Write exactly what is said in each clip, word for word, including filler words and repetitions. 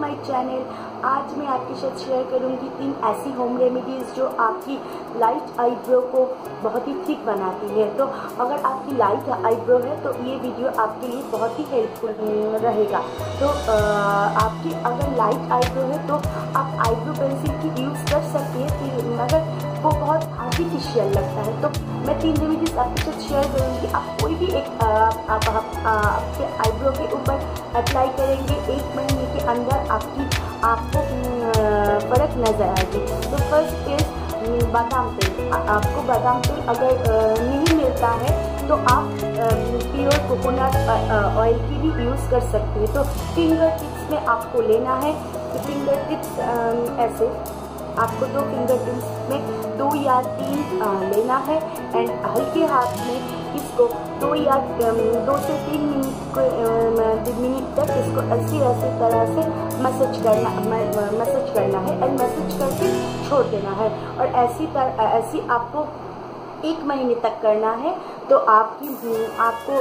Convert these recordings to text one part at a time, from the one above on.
My channel. आज मैं आपके साथ शेयर करूंगी तीन ऐसी होम रेमेडीज़ जो आपकी लाइट आईब्रो को बहुत ही थिक बनाती है। तो अगर आपकी लाइट आईब्रो है तो ये वीडियो आपके लिए बहुत ही हेल्पफुल रहेगा। तो आपकी अगर लाइट आईब्रो है तो आप आईब्रो पेंसिल की यूज़ कर सकती है, मगर वो बहुत आर्टिफिशियल लगता है। तो मैं तीन रेमेडीज आपके साथ शेयर करूँगी। आप कोई भी एक आप आपके आईब्रो के ऊपर अप्लाई करेंगे, एक महीने के अंदर आपकी आपको फर्क नज़र आएगी। तो फर्स्ट इज बादाम तेल। आपको बादाम तेल अगर नहीं मिलता है तो आप प्योर कोकोनट ऑयल की भी यूज़ कर सकते हैं। तो फिंगर टिप्स में आपको लेना है। तो फिंगर टिप्स ऐसे आपको दो फिंगर टिप्स में दो या तीन आ, लेना है एंड हल्के हाथ में इसको दो या दो से तीन मिनट को मिनट तक इसको ऐसी ऐसी तरह से मसाज करना मसाज करना है एंड मसाज करके छोड़ देना है। और ऐसी तरह ऐसी आपको एक महीने तक करना है तो आपकी आपको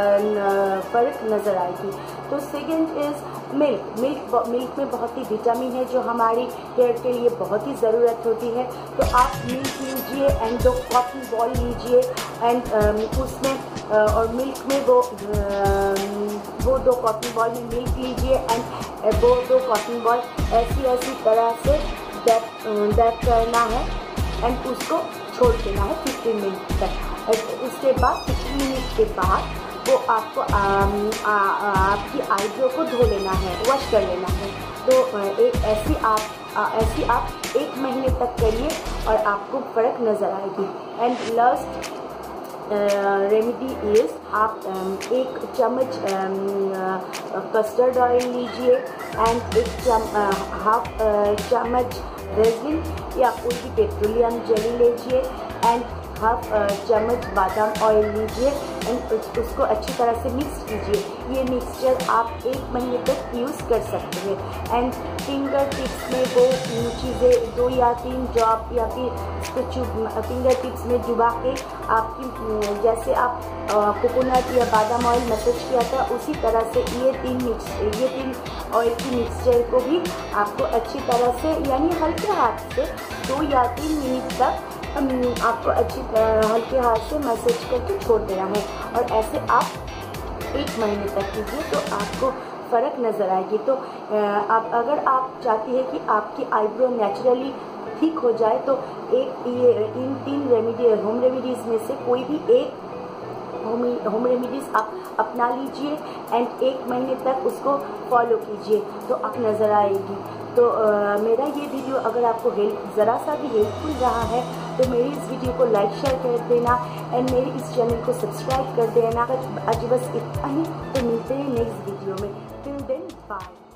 फ़र्क नज़र आएगी। तो second is milk. Milk milk में बहुत ही विटामिन है जो हमारी हेयर के लिए बहुत ही ज़रूरत होती है। तो आप मिल्क लीजिए एंड दो कॉटन बॉल लीजिए एंड उसमें और मिल्क में वो वो दो कॉटन बॉल में मिल्क लीजिए एंड वो दो कॉटन बॉल ऐसी ऐसी तरह से डैप डैप करना है एंड उसको छोड़ देना है फिफ्टीन मिनट तक। उसके बाद फिफ्टीन मिनट के बाद वो आपको आ, आ, आ, आपकी आईब्रो को धो लेना है, वॉश कर लेना है। तो एक ऐसी आप आ, ऐसी आप एक महीने तक करिए और आपको फ़र्क नज़र आएगी। एंड लास्ट रेमेडी इज़ आप एक चम्मच कस्टर्ड ऑयल लीजिए एंड एक चम हाफ चम्मच वेज़लिन या कोई भी पेट्रोलियम जेली लीजिए एंड हाफ चम्मच बादाम ऑयल लीजिए एंड उस, उसको अच्छी तरह से मिक्स कीजिए। ये मिक्सचर आप एक महीने तक यूज़ कर सकते हैं। एंड फिंगर टिप्स में वो चीज़ें दो या तीन ड्रॉप या फिर इसको फिंगर टिप्स में डुबा के आपकी जैसे आप कोकोनट या बादाम ऑयल मसाज किया था उसी तरह से ये तीन मिक्स ये तीन ऑयल की मिक्सचर को भी आपको अच्छी तरह से यानी हल्के हाथ से दो या तीन मिनट तक आपको अच्छी तरह हल्के हाथ से मसाज करके छोड़ देना है। और ऐसे आप एक महीने तक कीजिए तो आपको फ़र्क नज़र आएगी। तो आप अगर आप चाहती हैं कि आपकी आईब्रो नेचुरली ठीक हो जाए तो एक ये इन तीन रेमेडी होम रेमेडीज़ में से कोई भी एक होम होम रेमेडीज़ आप अपना लीजिए एंड एक महीने तक उसको फॉलो कीजिए तो आप नज़र आएगी। तो आ, मेरा ये वीडियो अगर आपको हेल्प ज़रा सा भी हेल्पफुल रहा है तो मेरी इस वीडियो को लाइक शेयर कर देना एंड मेरे इस चैनल को सब्सक्राइब कर देना। आज बस इतना ही, तो मिलते हैं नेक्स्ट वीडियो में। Till then bye.